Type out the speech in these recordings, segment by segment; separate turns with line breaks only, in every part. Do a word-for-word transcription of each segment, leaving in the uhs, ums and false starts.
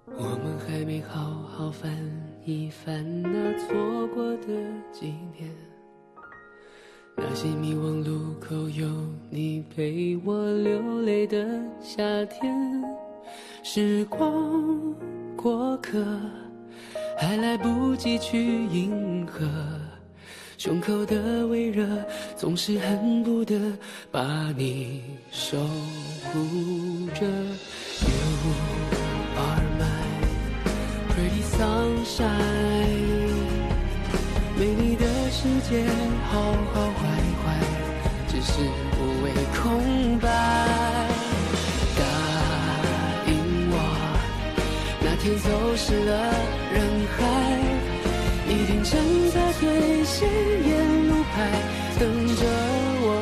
我们还没好好翻一翻那错过的几年，那些迷惘路口有你陪我流泪的夏天。时光过客，还来不及去迎合，胸口的微热总是恨不得把你守护着。 You are my pretty sunshine， 美丽的世界好好坏坏只是无谓空白。答应我，那天走失了人海，一定站在最显眼路牌等着我，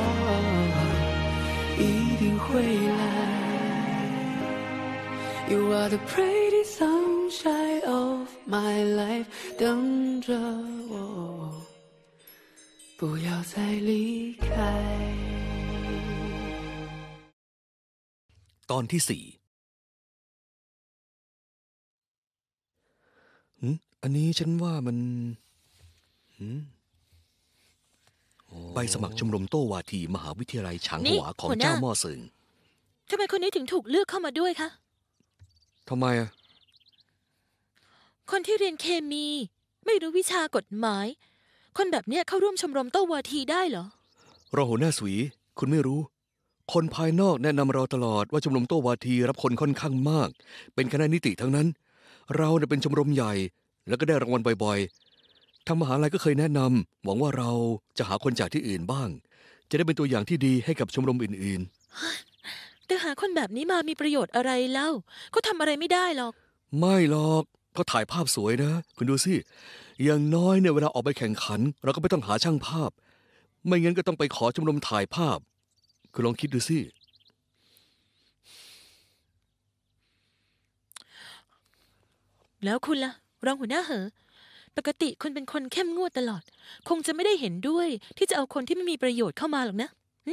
一定会来。You are the pretty sunshine of my life， 等着我，不要再离开。
ตอนที่สี่อืมอันนี้ฉันว่ามันอืมใบสมัครชมรมโต้วาทีมหาวิทยาลัยฉางหัวของเจ้าม่อเซิง
ทำไมคนนี้ถึงถูกเลือกเข้ามาด้วยคะ
ทำไมอ่ะ
คนที่เรียนเคมีไม่รู้วิชากฎหมายคนแบบเนี้ยเข้าร่วมชมรมโต้วาทีได้เหรอ
รองหัวหน้าสวีคุณไม่รู้คนภายนอกแนะนำเราตลอดว่าชมรมโต้วาทีรับคนค่อนข้างมากเป็นคณะนิติทั้งนั้นเราเนี่ยเป็นชมรมใหญ่แล้วก็ได้รางวัลบ่อยๆทางมหาลัยก็เคยแนะนำหวังว่าเราจะหาคนจากที่อื่นบ้างจะได้เป็นตัวอย่างที่ดีให้กับชมรมอื่น
ๆแต่หาคนแบบนี้มามีประโยชน์อะไรเล่าเขาทำอะไรไม่ได้หรอก
ไม่หรอกเขาถ่ายภาพสวยนะคุณดูสิอย่างน้อยเนี่ยเวลาออกไปแข่งขันเราก็ไม่ต้องหาช่างภาพไม่งั้นก็ต้องไปขอชมรมถ่ายภาพคุณลองคิดดูสิ
แล้วคุณล่ะรองหัวหน้าเหอปกติคุณเป็นคนเข้มงวดตลอดคงจะไม่ได้เห็นด้วยที่จะเอาคนที่ไม่มีประโยชน์เข้ามาหรอกนะ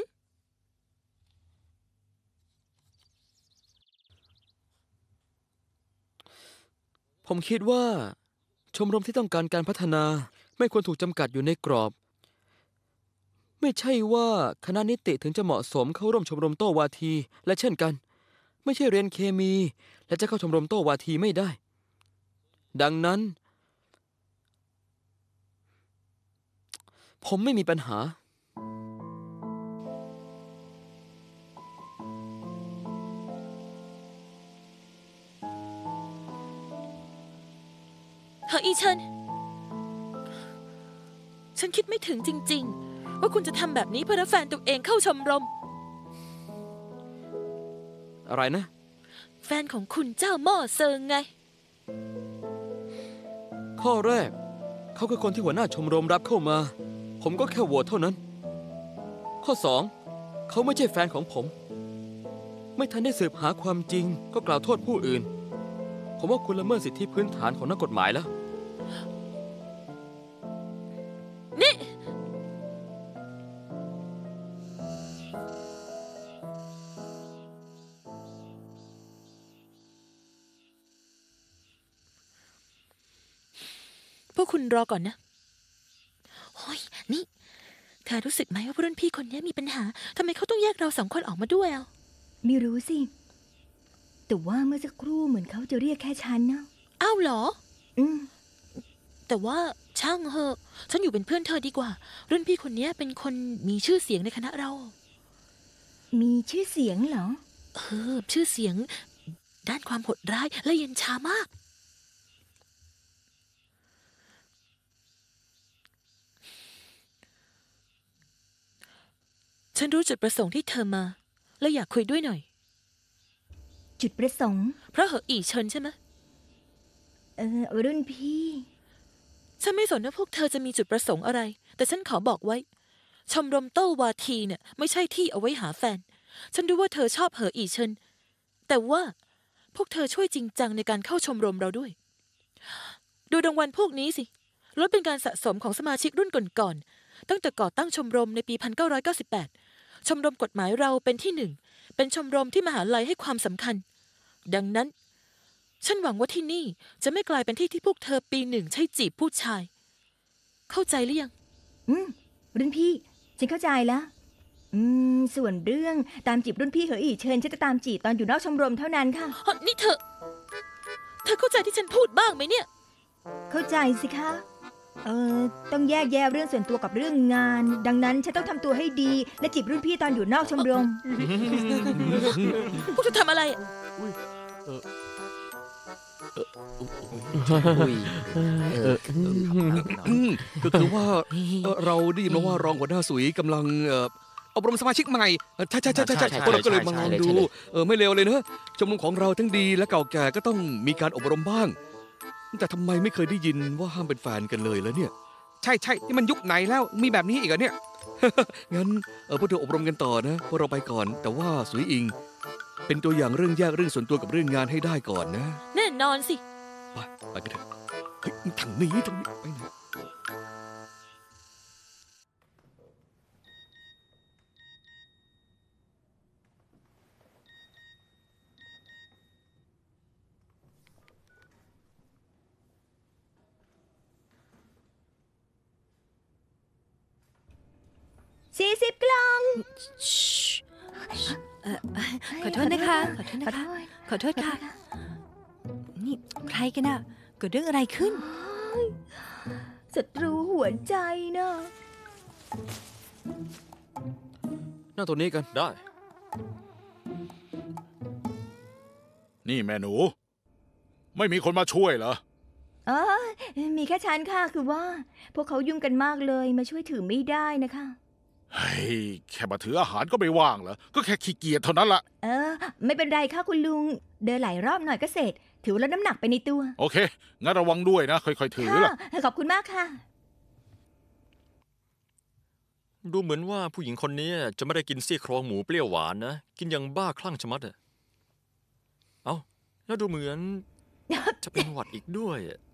ผมคิดว่าชมรมที่ต้องการการพัฒนาไม่ควรถูกจำกัดอยู่ในกรอบไม่ใช่ว่าคณะนิติถึงจะเหมาะสมเข้าร่วมชมรมโต้วาทีและเช่นกันไม่ใช่เรียนเคมีและจะเข้าชมรมโต้วาทีไม่ได้ดังนั้นผมไม่มีปัญหา
เหออีเฉินฉันคิดไม่ถึงจริงๆว่าคุณจะทำแบบนี้เพื่อรับแฟนตัวเองเข้าชมรม
อะไรนะ
แฟนของคุณเจ้าม่อเซิงไง
ข้อแรกเขาคือคนที่หัวหน้าชมรมรับเข้ามาผมก็แค่โหวตเท่านั้นข้อสองเขาไม่ใช่แฟนของผมไม่ทันได้สืบหาความจริงก็กล่าวโทษผู้อื่นผมว่าคุณละเมิดสิทธิพื้นฐานของนักกฎหมายแล้ว
นี่พวกคุณรอก่อนนะโอ้ยนี่เธอรู้สึกไหมว่ารุ่นพี่คนนี้มีปัญหาทำไมเขาต้องแยกเราสองคนออกมาด้วยอ่ะ
ไม่รู้สิแต่ว่าเมื่อสักครู่เหมือนเขาจะเรียกแค่ฉันนะ
อ้าวเหรอ
อืม
แต่ว่าช่างเหอะฉันอยู่เป็นเพื่อนเธอดีกว่ารุ่นพี่คนนี้เป็นคนมีชื่อเสียงในคณะเรา
มีชื่อเสียงเหรอ
เออชื่อเสียงด้านความโหดร้ายและเย็นชามากฉันรู้จุดประสงค์ที่เธอมาและอยากคุยด้วยหน่อย
จุดประสงค์
เพราะเหออีเฉินใช่ไหม
เออรุ่นพี่
ฉันไม่สนว่าพวกเธอจะมีจุดประสงค์อะไรแต่ฉันขอบอกไว้ชมรมโต้วาทีเนี่ยไม่ใช่ที่เอาไว้หาแฟนฉันรู้ว่าเธอชอบเหออีเฉินแต่ว่าพวกเธอช่วยจริงจังในการเข้าชมรมเราด้วยดูรางวัลพวกนี้สิล้วนเป็นการสะสมของสมาชิกรุ่นก่อนๆตั้งแต่ก่อตั้งชมรมในปีหนึ่งพันเก้าร้อยเก้าสิบแปดชมรมกฎหมายเราเป็นที่หนึ่งเป็นชมรมที่มหาลัยให้ความสำคัญดังนั้นฉันหวังว่าที่นี่จะไม่กลายเป็นที่ที่พวกเธอปีหนึ่งใช้จีบผู้ชาย เข้าใจหรือยัง
อืมรุ่นพี่ฉันเข้าใจแล้วอืมส่วนเรื่องตามจีบรุ่นพี่เหออีเชิญฉันจะตามจีบตอนอยู่นอกชมรมเท่านั้นค่ะ
อ๋อนี่เธอ เธอเข้าใจที่ฉันพูดบ้างไหมเนี่ย
เข้าใจสิคะเออต้องแยกแยะเรื่องส่วนตัวกับเรื่องงาน ดังนั้นฉันต้องทำตัวให้ดี และจีบรุ่นพี่ตอนอยู่นอกชมรม
พวกเธอทำอะไรอะ
อืมก็คือว่าเอ่อเราได้ยินมาว่ารองหัวหน้าสุยกำลังเอ่ออบรมสมาชิกใหม่เอ่อใช่ใช่ใช่ใช่ใช่พวกเราก็เลยมาลองดูเออไม่เลวเลยเนอะชมรมของเราทั้งดีและเก่าแก่ก็ต้องมีการอบรมบ้าง แต่ทำไมไม่เคยได้ยินว่าห้ามเป็นแฟนกันเลยแล้วเนี่ย ใช่ใช่นี่มันยุคไหนแล้วมีแบบนี้อีกเหรอเนี่ย งั้นเออพวกเธออบรมกันต่อนะพวกเราไปก่อน แต่ว่าสุยอิง เป็นตัวอย่างเรื่องแยกเรื่องส่วนตัวกับเรื่องงานให้ได้ก่อนนะ
แน่นอนสิ
ไปไปกันเถอะเฮ้ยทางนี้ทางนี้ไปไหน
สี่สิบกล่อง
ขอโทษนะคะ ขอโทษ
ขอ
นะคะ
โทษ
ขอโทษค่ะ นี่ใครกันน่ะ เกิดเรื่องอะไรขึ้น
ศัตรูหัวใจเนอะ
นั่งตรงนี้กัน
ได้ นี่แม่หนู ไม่มีคนมาช่วยเหรอ
อ๋อมีแค่ฉันค่ะคือว่า พวกเขายุ่งกันมากเลยมาช่วยถือไม่ได้นะคะ
เฮ้ย แค่มาถืออาหารก็ไม่ว่างเหรอ ก็แค่ขี้เกียจเท่านั้นละ
เออ ไม่เป็นไรค่ะคุณลุง เดินหลายรอบหน่อยก็เสร็จ ถือว่าลดน้ำหนักไปในตัว
โอเค งั้นระวังด้วยนะ ค่อยๆถือ
ค่ะ
ล่ะ
ขอบคุณมากค่ะ
ดูเหมือนว่าผู้หญิงคนนี้จะไม่ได้กินซี่โครงหมูเปรี้ยวหวานนะ กินอย่างบ้าคลั่งชะมัดอะเอ้า แล้วดูเหมือน จะเป็นหวัดอีกด้วย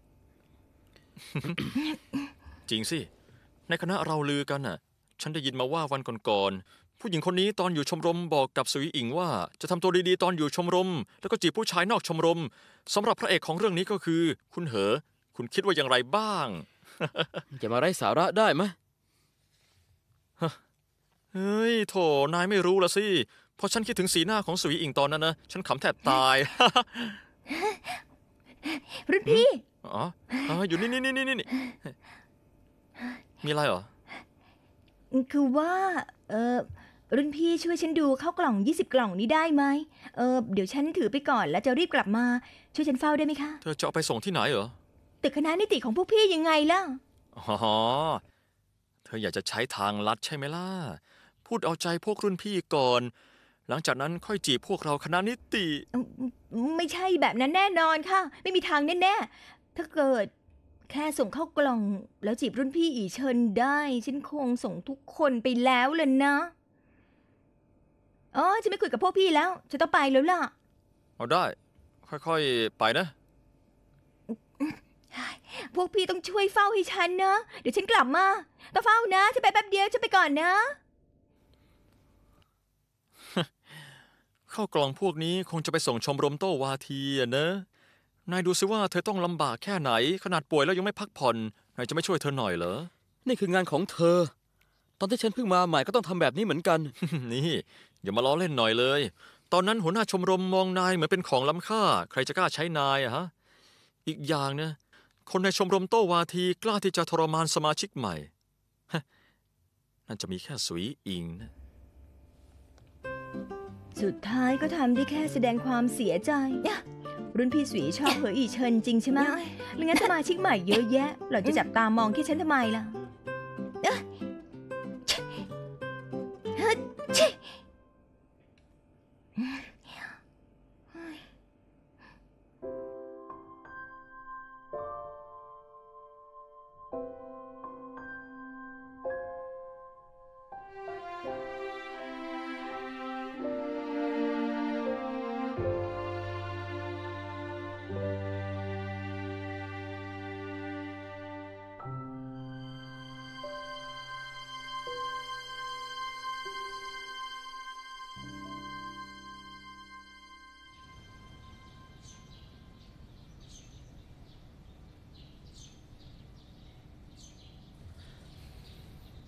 จริงสิ ในคณะเราลือกันน่ะ ฉันได้ยินมาว่าวันก่อนๆผู้หญิงคนนี้ตอนอยู่ชมรมบอกกับสุยอิงว่าจะทำตัวดีๆตอนอยู่ชมรม แล้วก็จีบผู้ชายนอกชมรมสำหรับพระเอกของเรื่องนี้ก็คือ คุณเหอ คุณคิดว่าอย่างไรบ้าง
อย่ามาไร้สาระได้ไหม
เฮ้ยโถนายไม่รู้ละสิพอฉันคิดถึงสีหน้าของสุยอิงตอนนั้นนะฉันขำแทบตาย
รุ่นพี่
อ๋ออ๋ออยู่นี่นี่นี่นี่นี่มีอะไรเหรอ
คือว่า เออรุ่นพี่ช่วยฉันดูเข้ากล่องยี่สิบกล่องนี้ได้ไหมเออเดี๋ยวฉันถือไปก่อนแล้วจะรีบกลับมา ช่วยฉันเฝ้าได้ไหมคะ
เธอจะเอาไปส่งที่ไหนเหรอ
ตึกคณะนิติของพวกพี่ยังไงล่ะ
อ๋อ เธออยากจะใช้ทางลัดใช่ไหมล่ะ พูดเอาใจพวกรุ่นพี่ก่อน หลังจากนั้นค่อยจีบพวกเราคณะนิติ
ไม่ใช่แบบนั้นแน่นอนค่ะ ไม่มีทางแน่ๆถ้าเกิดแค่ส่งเข้ากล่อง แล้วจีบรุ่นพี่อีเชิญได้ ฉันคงส่งทุกคนไปแล้วล่ะนะอ๋อจะไม่คุยกับพวกพี่แล้วฉันต้องไปแล้วล่ะ
เอาได้ ค่อยๆ ไปนะ
พวกพี่ต้องช่วยเฝ้าให้ฉันนะ เดี๋ยวฉันกลับมาต้องเฝ้านะฉันไปแป๊บเดียวฉันไปก่อนนะ
เข้ากล่องพวกนี้คงจะไปส่งชมรมโต้วาทีอะนะ นายดูซิว่าเธอต้องลำบากแค่ไหน ขนาดป่วยแล้วยังไม่พักผ่อน นายจะไม่ช่วยเธอหน่อยเหรอ
นี่คืองานของเธอ ตอนที่ฉันเพิ่งมาใหม่ก็ต้องทำแบบนี้เหมือนกัน
นี่อย่ามาล้อเล่นหน่อยเลย ตอนนั้นหัวหน้าชมรมมองนายเหมือนเป็นของล้ำค่า ใครจะกล้าใช้นายอะฮะ อีกอย่างนะ คนในชมรมโต้วาทีกล้าที่จะทรมานสมาชิกใหม่ฮะนั่นจะมีแค่สุยอิงนะ
สุดท้ายก็ทำได้แค่แสดงความเสียใจ รุ่นพี่สวีชอบเหออีเชิญจริงใช่ไหมแล้วงั้นสมาชิกใหม่เยอะแยะ หล่อนจะจับตามองแค่ฉันทำไมล่ะเอ้ยเฮ้ยชิ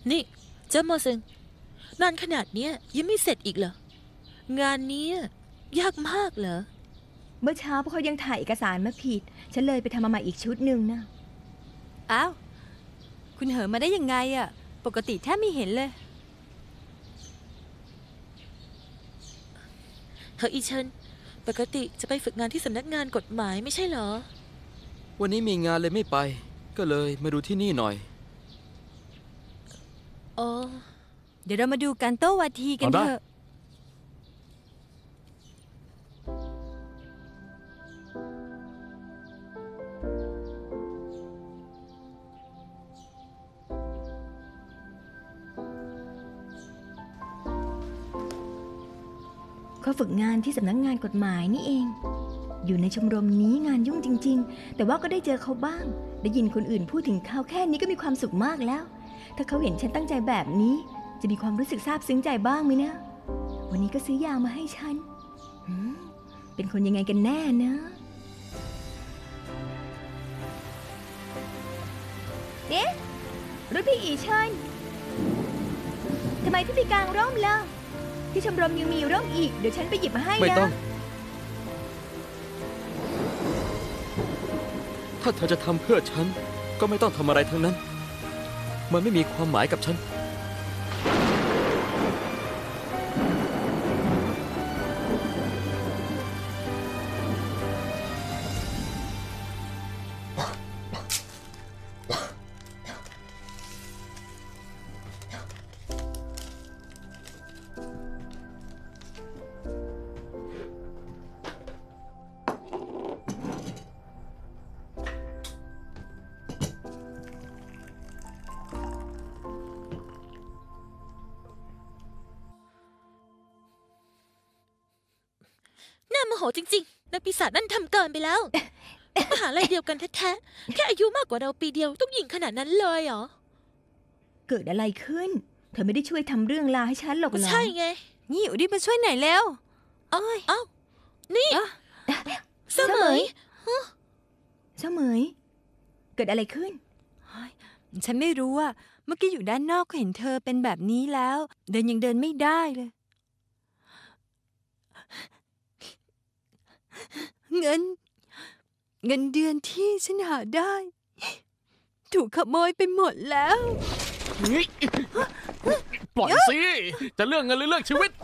นี่เจ้าโมซึงนานขนาดเนี้ยยังไม่เสร็จอีกเหรองานนี้ยากมากเหรอ
เมื่อเช้าพวกเขายังถ่ายเอกสารมาผิดฉันเลยไปทำมาใหม่อีกชุดหนึ่งนะ
อ้าวคุณเหอมาได้ยังไงอะปกติแทบไม่เห็นเลย
เหออีเชิญปกติจะไปฝึกงานที่สำนักงานกฎหมายไม่ใช่เหรอ
วันนี้มีงานเลยไม่ไปก็เลยมาดูที่นี่หน่อย
อ๋อ
เดี๋ยวเรามาดูการโต้วาทีกันเถอะ
เขาฝึกงานที่สำนักงานกฎหมายนี่เองอยู่ในชมรมนี้งานยุ่งจริงๆแต่ว่าก็ได้เจอเขาบ้างได้ยินคนอื่นพูดถึงเขาแค่นี้ก็มีความสุขมากแล้วถ้าเขาเห็นฉันตั้งใจแบบนี้จะมีความรู้สึกซาบซึ้งใจบ้างไหมนะวันนี้ก็ซื้อยามาให้ฉันเป็นคนยังไงกันแน่นะเอ๊ะรุ่นพี่อีเชิญทำไมพี่ไปกลางร่มล่ะที่ชมรมยังมีร่มอีกเดี๋ยวฉันไปหยิบมาให้นะ
ไม่ต้องถ้าเธอจะทำเพื่อฉันก็ไม่ต้องทำอะไรทั้งนั้นมันไม่มีความหมายกับฉัน
น่าโมโหจริงๆนักปีศาจนั่นทำเกินไปแล้วมหาลัยเดียวกันแท้ๆแค่อายุมากกว่าเราปีเดียวต้องยิงขนาดนั้นเลยเหรอ
เกิดอะไรขึ้นเธอไม่ได้ช่วยทำเรื่องลาให้ฉันหรอกเหรอ
ใช่ไง
นี่รีบมาช่วยหน่อยเร็ว
เอ้ยเอ้านี่เสมย
เสมยเกิดอะไรขึ้น
ฉันไม่รู้อะเมื่อกี้อยู่ด้านนอกก็เห็นเธอเป็นแบบนี้แล้วเดินยังเดินไม่ได้เลยเงินเงินเดือนที่ฉันหาได้ถูกขโมยไปหมดแล้ว
ปล่อยสิจะเรื่องเงินหรือเรื่องชีวิต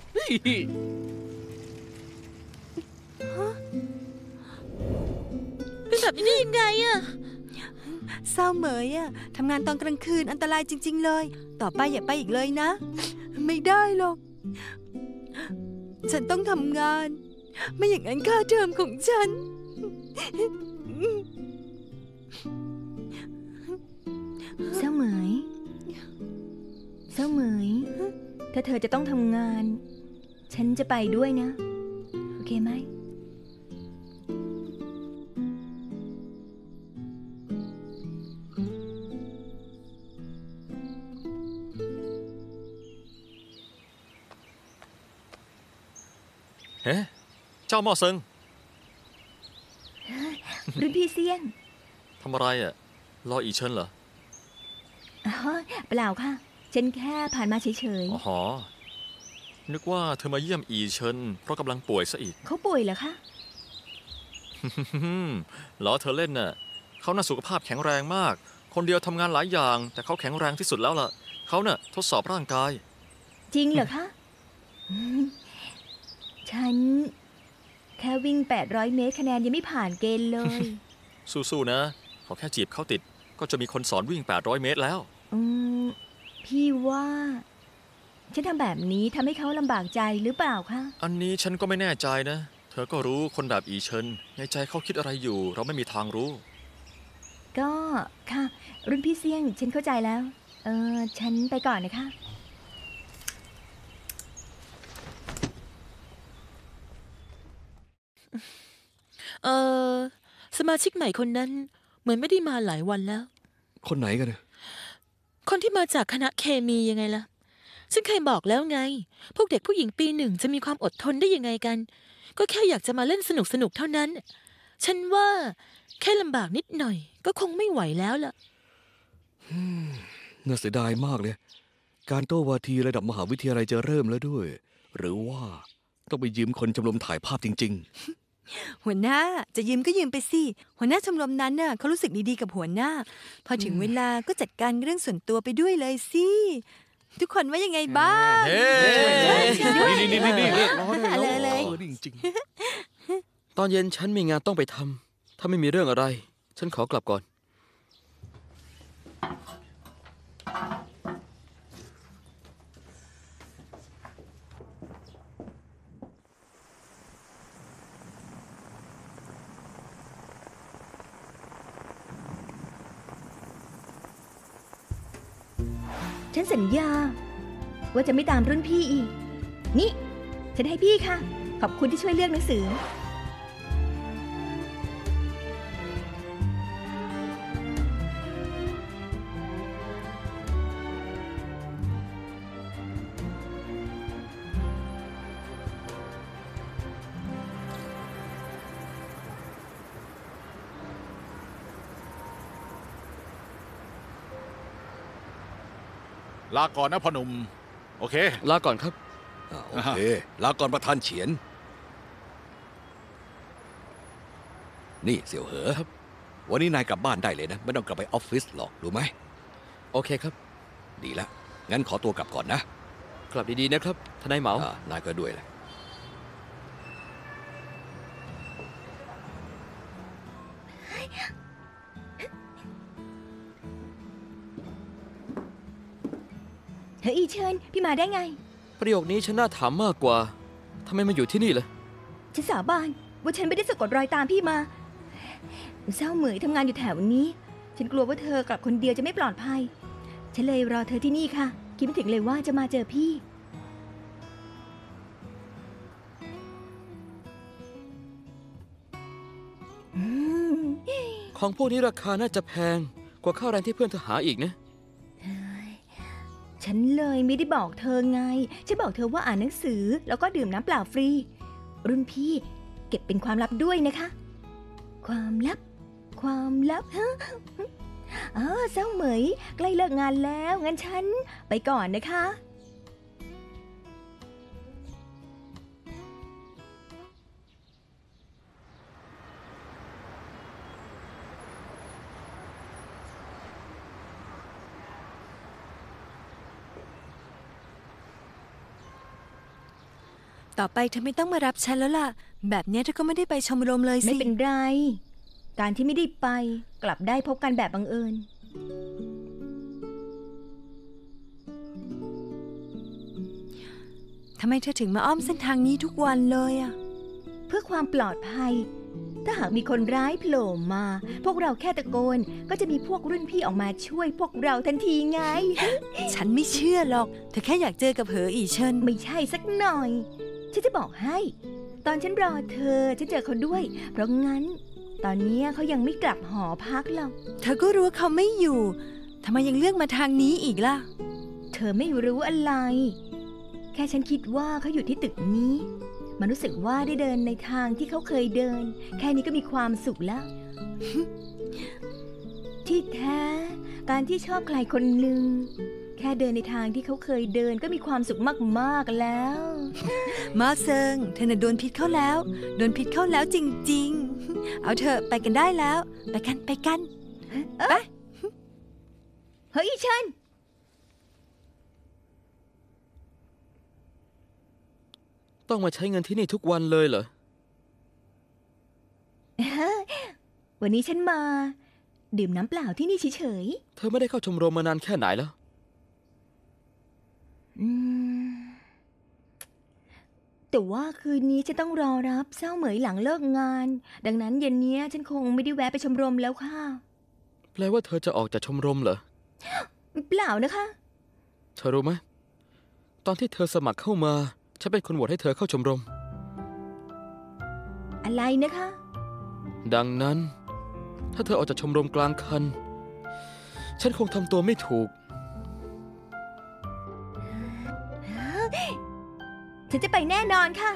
เป็นแบบนี้ได้ยังไงอะ
เศร้าเหมยอะทำงานตอนกลางคืนอันตรายจริงๆเลยต่อไปอย่าไปอีกเลยนะไม่ได้หรอกฉันต้องทำงานไม่อย่างนั้นค่าเทอมของฉัน
เศร้าเหมยเศร้าเหมยถ้าเธอจะต้องทำงานฉันจะไปด้วยนะโอเคไหม
เฮ้เจ้าหม้อเซิง
รุ่นพี่เซียน
ทำอะไรอ่ะรออีเชิญเหรอ
อ๋อเปล่าค่ะฉันแค่ผ่านมาเฉย
ๆอ๋อนึกว่าเธอมาเยี่ยมอีเชิญเพราะกำลังป่วยซะอีก
เขาป่วยเหรอคะ
เหรอเธอเล่นน่ะเขาน่าสุขภาพแข็งแรงมากคนเดียวทำงานหลายอย่างแต่เขาแข็งแรงที่สุดแล้วล่ะเขาน่ะทดสอบร่างกาย
จริงเหรอคะฉันแค่วิ่งแปดร้อยเมตรคะแนนยังไม่ผ่านเกณฑ์เลย
สู้ๆนะขอแค่จีบเข้าติดก็จะมีคนสอนวิ่งแปดร้อยเมตรแล้ว
อืมพี่ว่าฉันทำแบบนี้ทำให้เขาลำบากใจหรือเปล่าคะ
อันนี้ฉันก็ไม่แน่ใจนะเธอก็รู้คนแบบอีเชิญในใจเขาคิดอะไรอยู่เราไม่มีทางรู้
ก็ค่ะรุ่นพี่เสี่ยงฉันเข้าใจแล้วเออฉันไปก่อนนะคะ
เออสมาชิกใหม่คนนั้นเหมือนไม่ได้มาหลายวันแล้ว
คนไหนกันเนี่ย
คนที่มาจากคณะเคมียังไงล่ะฉันเคยบอกแล้วไงพวกเด็กผู้หญิงปีหนึ่งจะมีความอดทนได้ยังไงกันก็แค่อยากจะมาเล่นสนุกสนุกเท่านั้นฉันว่าแค่ลำบากนิดหน่อยก็คงไม่ไหวแล้วล่ะ
น่าเสียดายมากเลยการโต้วาทีระดับมหาวิทยาลัยจะเริ่มแล้วด้วย หรือว่าต้องไปยืมคนชมรมถ่ายภาพจริง
หัวหน้าจะยืมก็ยืมไปสิหัวหน้าชมรมนั้นน่ะเขารู้สึกดีๆกับหัวหน้า พอถึงเวลาก็จัดการเรื่องส่วนตัวไปด้วยเลยสิทุกคนว่ายังไงบ้าง
เฮ้
นี่นี่นี่นี่นี่
อะไรเลย
เออนี่จริง
ตอนเย็นฉันมีงานต้องไปทำถ้าไม่มีเรื่องอะไร ฉันขอกลับก่อน
ฉันสัญญา ว่าจะไม่ตามรุ่นพี่อีก นี่ ฉันให้พี่ค่ะ ขอบคุณที่ช่วยเลือกหนังสือ
ลาก่อนนะพ่อหนุ่ม โอเค
ลาก่อนครับ
ๆอ่าโอเคลาก่อนประธานเฉียน นี่เสี่ยวเหอครับ วันนี้นายกลับบ้านได้เลยนะ ไม่ต้องกลับไปออฟฟิศหรอกรู้ไหม
โอเคครับ
ดีแล้ว งั้นขอตัวกลับก่อนนะ
กลับดีๆนะครับทนายเหมา
อ่านายก็ด้วยแหละ
เฮ้ยอีเชิญ พี่มาได้ไง
ประโยคนี้ฉันน่าถามมากกว่าทำไมมาอยู่ที่นี่ล่ะ
ฉันสาบานว่าฉันไม่ได้สะกดรอยตามพี่มาเศร้าเหมยทำงานอยู่แถวนี้ ฉันกลัวว่าเธอกลับคนเดียวจะไม่ปลอดภัย ฉันเลยรอเธอที่นี่ค่ะ คิดไม่ถึงเลยว่าจะมาเจอพี่ อืม
ของพวกนี้ราคาน่าจะแพงกว่าค่าแรงที่เพื่อนเธอหาอีกนะ
ฉันเลยไม่ได้บอกเธอไง ฉันบอกเธอว่าอ่านหนังสือแล้วก็ดื่มน้ำเปล่าฟรี รุ่นพี่เก็บเป็นความลับด้วยนะคะ ความลับ ความลับฮะอ๋อเศร้าเหมยใกล้เลิกงานแล้ว งั้นฉันไปก่อนนะคะ
ต่อไปเธอไม่ต้องมารับฉันแล้วล่ะ แบบเนี้ยเธอก็ไม่ได้ไปชมรมเลยสิ
ไม่เป็นไร การที่ไม่ได้ไป กลับได้พบกันแบบบังเอิญ
ทำไมเธอถึงมาอ้อมเส้นทางนี้ทุกวันเลยอะ
เพื่อความปลอดภัย ถ้าหากมีคนร้ายโผล่มา พวกเราแค่ตะโกน ก็จะมีพวกรุ่นพี่ออกมาช่วยพวกเราทันทีไง
ฉันไม่เชื่อหรอก เธอแค่อยากเจอกับเหออีเชิญ
ไม่ใช่สักหน่อย ฉันจะบอกให้ ตอนฉันรอเธอ ฉันเจอเขาด้วย เพราะงั้น ตอนนี้เขายังไม่กลับหอพักหรอก
เธอก็รู้ว่าเขาไม่อยู่ ทำไมยังเลือกมาทางนี้อีกล่ะ
เธอไม่รู้อะไร แค่ฉันคิดว่าเขาอยู่ที่ตึกนี้ มันรู้สึกว่าได้เดินในทางที่เขาเคยเดิน แค่นี้ก็มีความสุขแล้ว ที่แท้ การที่ชอบใครคนหนึ่ง แค่เดินในทางที่เขาเคยเดินก็มีความสุขมากๆแล้ว
มาเซิง เธอน่ะโดนพิษเข้าแล้ว โดนพิษเข้าแล้วจริงๆ เอาเถอะไปกันได้แล้ว ไปกันไปกัน ไป
เฮ้ยเชิญ
ต้องมาใช้เงินที่นี่ทุกวันเลยเหรอ
วันนี้ฉันมา ดื่มน้ำเปล่าที่นี่เฉย
เธอไม่ได้เข้าชมรมมานานแค่ไหนแล้ว
ๆอืมแต่ว่าคืนนี้จะต้องรอรับเศร้าเหมยหลังเลิกงาน ดังนั้นเย็นนี้ฉันคงไม่ได้แวะไปชมรมแล้วค่ะ
แปลว่าเธอจะออกจากชมรมเหรอ
เปล่านะคะ
เธอรู้ไหม ตอนที่เธอสมัครเข้ามา ฉันเป็นคนโหวตให้เธอเข้าชมรม
อะไรนะคะ
ดังนั้น ถ้าเธอออกจากชมรมกลางคัน ฉันคงทำตัวไม่ถูก
ฉันจะไปแน่นอนค่ะ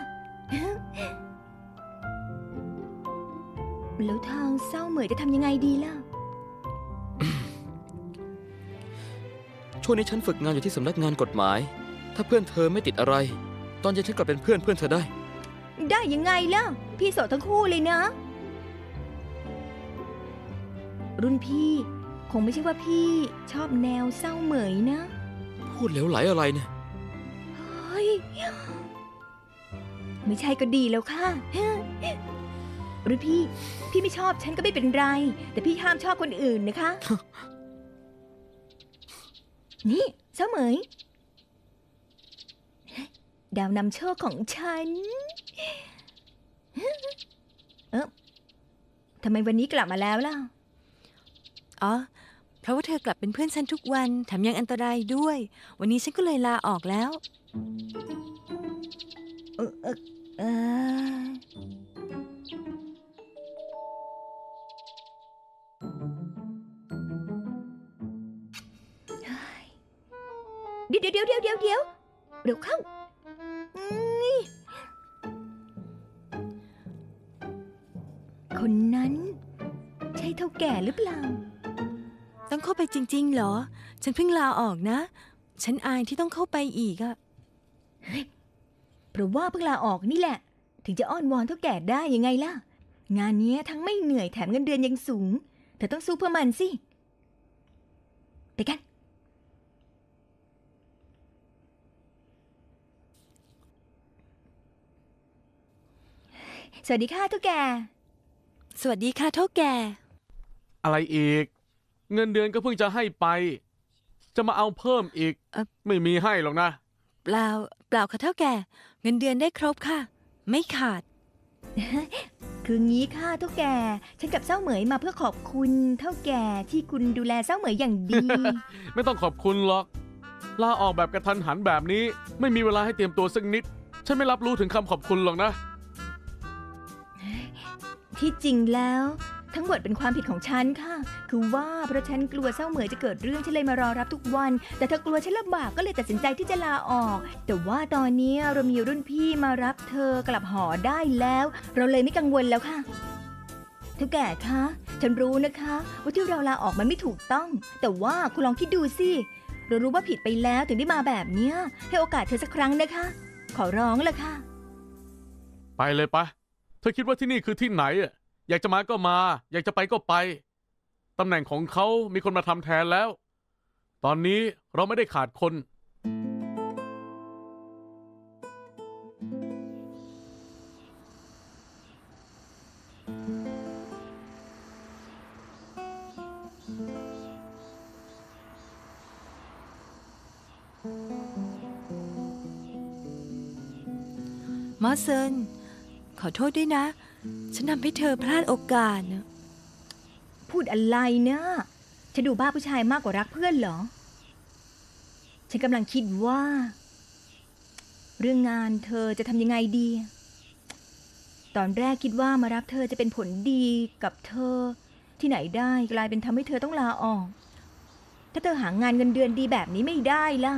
แล้วทางเศร้าเหมยจะทำยังไงดีล่ะ
ชช่วงนี้ฉันฝึกงานอยู่ที่สำนักงานกฎหมาย ถ้าเพื่อนเธอไม่ติดอะไร ตอนเย็นฉันกลับเป็นเพื่อนเพื่อนเธอได้
ได้ยังไงล่ะ พี่โสดทั้งคู่เลยนะ รุ่นพี่คงไม่ใช่ว่าพี่ชอบแนวเศร้าเหมยนะ
พูดเหลวไหลอะไรเนี่ย
เฮ้ย ไม่ใช่ก็ดีแล้วค่ะ รุ่นพี่ พี่ไม่ชอบฉันก็ไม่เป็นไร แต่พี่ห้ามชอบคนอื่นนะคะ นี่เศร้าเหมย ดาวนำโชคของฉัน เอ๊ะทำไมวันนี้กลับมาแล้วล่ะ
อ๋อ เพราะว่าเธอกลับเป็นเพื่อนฉันทุกวันแถมยังอันตรายด้วย วันนี้ฉันก็เลยลาออกแล้ว
เออเออเออเดี๋ยวเดี๋ยวเดี๋ยวเดี๋ยวเดี๋ยวเดี๋ยวเข้านี่คนนั้น ใช่เท่าแก่หรือเปล่า
ต้องเข้าไปจริงๆเหรอ ฉันเพิ่งลาออกนะ ฉันอายที่ต้องเข้าไปอีกอะ
เพราะว่าเพิ่งลาออกนี่แหละ ถึงจะอ้อนวอนเท่าแก่ได้ยังไงล่ะ งานนี้ทั้งไม่เหนื่อยแถมเงินเดือนยังสูงเธอต้องสู้เพื่อมันสิไปกันสวัสดีค่ะเท่าแก่
สวัสดีค่ะเท่าแก่
อะไรอีก เงินเดือนก็เพิ่งจะให้ไป จะมาเอาเพิ่มอีก
เอ่อ
ไม่มีให้หรอกนะ
เปล่า เปล่าค่ะเท่าแก่ เงินเดือนได้ครบค่ะ ไม่ขาด
คืองี้ค่ะเท่าแก่ ฉันกับเศร้าเหมยมาเพื่อขอบคุณเท่าแก่ที่คุณดูแลเศร้าเหมยอย่างดี
ไม่ต้องขอบคุณหรอก ลาออกแบบกระทันหันแบบนี้ ไม่มีเวลาให้เตรียมตัวสักนิด ฉันไม่รับรู้ถึงคำขอบคุณหรอกนะ
ที่จริงแล้วทั้งหมดเป็นความผิดของฉันค่ะ คือว่าเพราะฉันกลัวเศร้าเหมยจะเกิดเรื่องฉันเลยมารอรับทุกวัน แต่เธอกลัวฉันลำบากก็เลยตัดสินใจที่จะลาออก แต่ว่าตอนนี้เรามีรุ่นพี่มารับเธอกลับหอได้แล้ว เราเลยไม่กังวลแล้วค่ะเท่าแก่คะฉันรู้นะคะว่าที่เราลาออกมันไม่ถูกต้อง แต่ว่าคุณลองคิดดูสิเรารู้ว่าผิดไปแล้วถึงได้มาแบบเนี้ยให้โอกาสเธอสักครั้งนะคะ ขอร้องละค่ะ
ไปเลยปะ เธอคิดว่าที่นี่คือที่ไหนอะอยากจะมาก็มา อยากจะไปก็ไป ตำแหน่งของเขามีคนมาทำแทนแล้ว ตอนนี้เราไม่ได้ขาดคน
มอสเซนขอโทษด้วยนะ ฉันทำให้เธอพลาดโอกาสนะ
พูดอะไรนะฉันดูบ้าผู้ชายมากกว่ารักเพื่อนเหรอ ฉันกำลังคิดว่า เรื่องงานเธอจะทำยังไงดี ตอนแรกคิดว่ามารับเธอจะเป็นผลดีกับเธอ ที่ไหนได้กลายเป็นทำให้เธอต้องลาออก ถ้าเธอหางานเงินเดือนดีแบบนี้ไม่ได้ล่ะ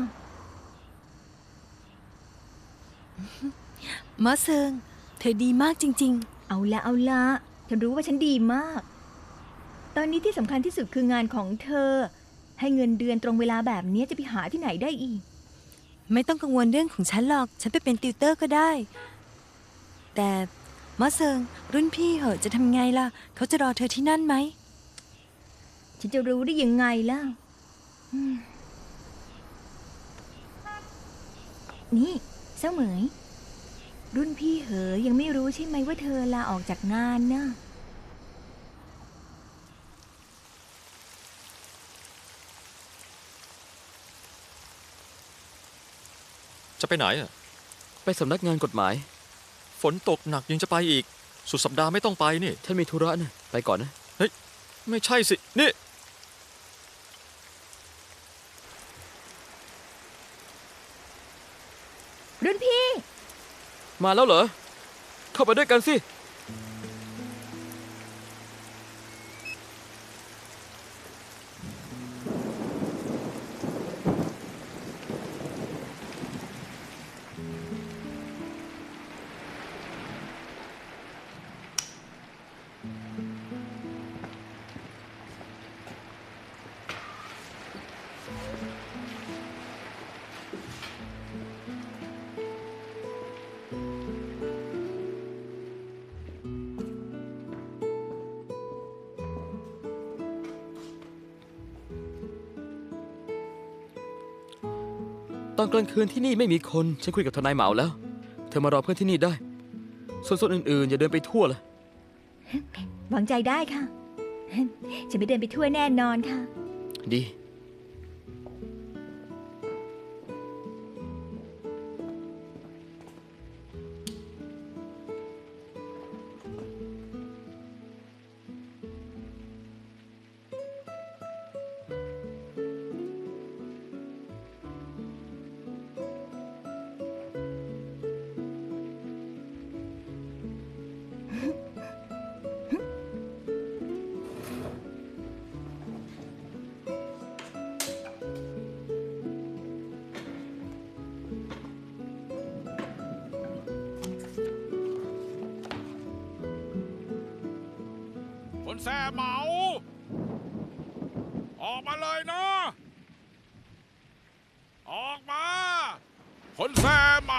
มอสเซิงเธอดีมากจริง
เอาละเอาละฉันรู้ว่าฉันดีมาก ตอนนี้ที่สำคัญที่สุดคืองานของเธอ ให้เงินเดือนตรงเวลาแบบนี้จะไปหาที่ไหนได้อีก
ๆ ไม่ต้องกังวลเรื่องของฉันหรอก ฉันไปเป็นติวเตอร์ก็ได้ แต่มอสเซิงรุ่นพี่เหอะจะทำไงล่ะ เขาจะรอเธอที่นั่นไหม
ฉันจะรู้ได้ยังไงล่ะอืมนี่เศร้าเหมย รุ่นพี่เหอยังไม่รู้ใช่ไหมว่าเธอลาออกจากงานนะ
จะไปไหนอ่ะ
ไปสำนักงานกฎหมาย
ฝนตกหนักยังจะไปอีก สุดสัปดาห์ไม่ต้องไปนี่
ฉันมีธุระนะไปก่อนนะ
เฮ้ย ไม่ใช่สิ นี่
รุ่นพี่
มาแล้วเหรอ เข้าไปด้วยกันสิตอนกลางคืนที่นี่ไม่มีคนฉันคุยกับทนายเหมาแล้ว เธอมารอเพื่อนที่นี่ได้ ส่วนส่วนอื่นๆอย่าเดินไปทั่วเลย
วางใจได้ค่ะ จะไม่เดินไปทั่วแน่นอนค่ะ
ดี
คนแซ่เหมา ออกมาเลยนะ ออกมา คนแซ่เหมา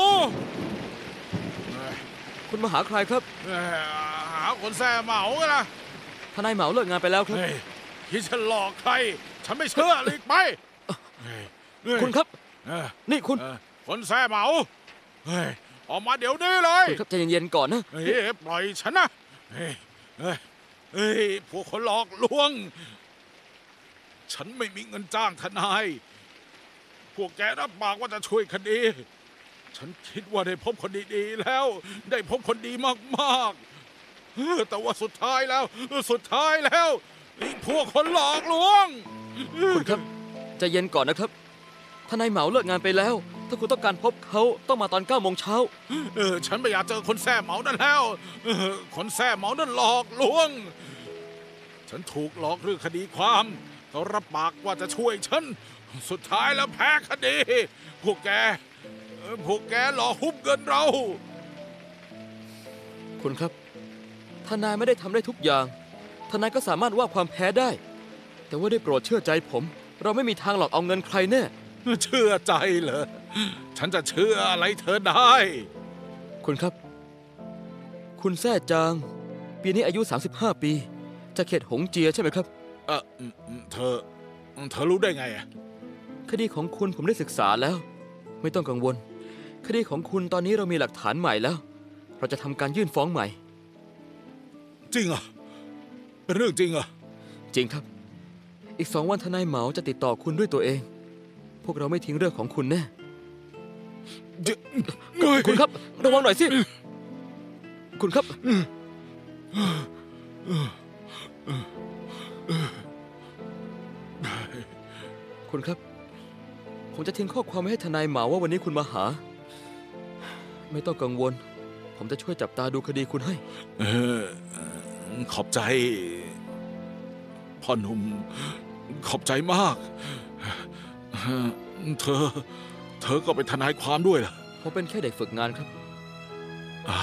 คุณมาหาใครครับ
เอ้ยหาคนแซ่เหมากันนะ
ทนายเหมาเลิกงานไปแล้วครับ
เฮ้ยคิดฉันหลอกใคร ฉันไม่เชื่อเลยไปเฮ้ยเฮ้ย
คุณครับ
เออ
นี่คุณ
เออคนแซ่เหมาเฮ้ยออกมาเดี๋ยวนี้เลย
คุณครับใจเย็นๆก่อนนะ
เฮ้ยปล่อยฉันนะเฮ้ยเฮ้ยเฮ้ยพวกคนหลอกลวง ฉันไม่มีเงินจ้างทนาย พวกแกรับปากว่าจะช่วยคดี ฉันคิดว่าได้พบคนดีๆแล้ว ได้พบคนดีมากๆเออแต่ว่าสุดท้ายแล้ว สุดท้ายแล้วไอ้พวกคนหลอกลวง
คุณครับใจเย็นก่อนนะครับ ทนายเหมาเลิกงานไปแล้ว ถ้าคุณต้องการพบเขาต้องมาตอนเก้าโมงเช้า
เออฉันไม่อยากเจอคนแซ่เหมานั่นแล้วเออคนแซ่เหมานั่นหลอกลวง ฉันถูกหลอกเรื่องคดีความเขารับปากว่าจะช่วยฉัน สุดท้ายแล้วแพ้คดี พวกแกเออพวกแกหลอกฮุบเงินเรา
คุณครับ ทนายไม่ได้ทำได้ทุกอย่าง ทนายก็สามารถว่าความแพ้ได้ แต่ว่าได้โปรดเชื่อใจผม เราไม่มีทางหลอกเอาเงินใครแน่
เชื่อใจเหรอ ฉันจะเชื่ออะไรเธอได้
คุณครับ คุณแซ่จาง ปีนี้อายุ สามสิบห้า ปี จากเขตหงเจียใช่ไหมครับ
เอออืมอืมเธอ เธอรู้ได้ไงอะ
คดีของคุณผมได้ศึกษาแล้ว ไม่ต้องกังวล คดีของคุณตอนนี้เรามีหลักฐานใหม่แล้ว เราจะทำการยื่นฟ้องใหม่
จริงเหรอเป็นเรื่องจริงเหรอ
จริงครับ อีกสองวันทนายเหมาจะติดต่อคุณด้วยตัวเอง พวกเราไม่ทิ้งเรื่องของคุณแน่
เดี๋ยวเฮ้ย
คุณครับ ระวังหน่อยสิ คุณครับ คุณครับ ผมจะทิ้งข้อความไว้ให้ทนายเหมาว่าวันนี้คุณมาหา ไม่ต้องกังวล ผมจะช่วยจับตาดูคดีคุณให้
เออขอบใจ พ่อหนุ่ม ขอบใจมาก เธอ เธอก็เป็นทนายความด้วยเหรอ
ผมเป็นแค่เด็กฝึกงานครับ
อ่า